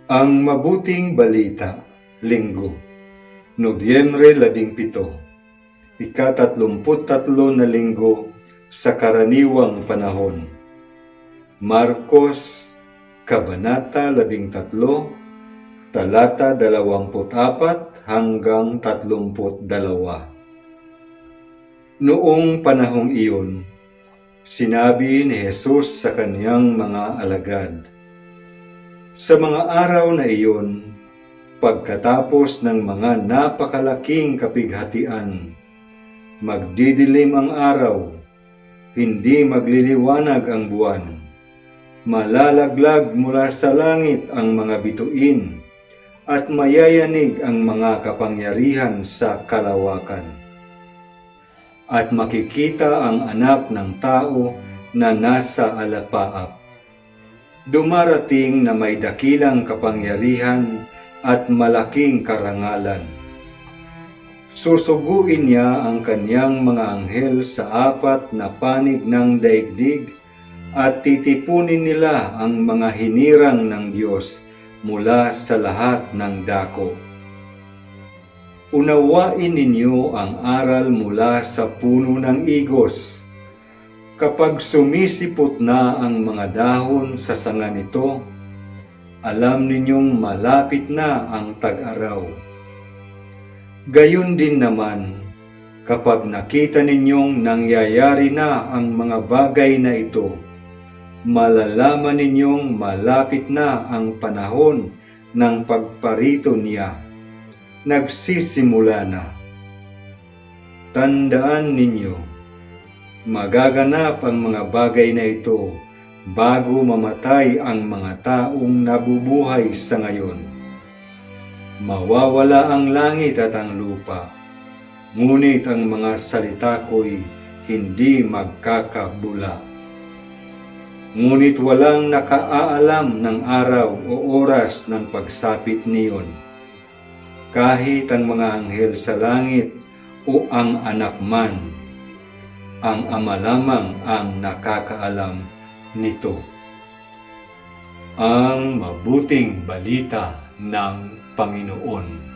Ang Mabuting Balita, Linggo, Nobyembre 17, ika-33 na linggo sa karaniwang panahon. Marcos, Kabanata 13, talata 24 hanggang 32. Noong panahong iyon, sinabi ni Jesus sa kaniyang mga alagad, "Sa mga araw na iyon, pagkatapos ng mga napakalaking kapighatian, magdidilim ang araw, hindi magliliwanag ang buwan, malalaglag mula sa langit ang mga bituin, at mayayanig ang mga kapangyarihan sa kalawakan. At makikita ang Anak ng Tao na nasa alapaap. Dumarating na may dakilang kapangyarihan at malaking karangalan. Susuguin niya ang kaniyang mga anghel sa apat na panig ng daigdig at titipunin nila ang mga hinirang ng Diyos mula sa lahat ng dako. Unawain ninyo ang aral mula sa puno ng igos. Kapag sumisipot na ang mga dahon sa sanga nito, alam ninyong malapit na ang tag-araw. Gayon din naman, kapag nakita ninyong nangyayari na ang mga bagay na ito, malalaman ninyong malapit na ang panahon ng pagparito niya. Nagsisimula na. Tandaan ninyo, magaganap ang mga bagay na ito bago mamatay ang mga taong nabubuhay sa ngayon. Mawawala ang langit at ang lupa, ngunit ang mga salita ko'y hindi magkakabula. Ngunit walang nakaaalam ng araw o oras ng pagsapit niyon, kahit ang mga anghel sa langit o ang anak man. Ang Ama lamang ang nakakaalam nito." Ang Mabuting Balita ng Panginoon.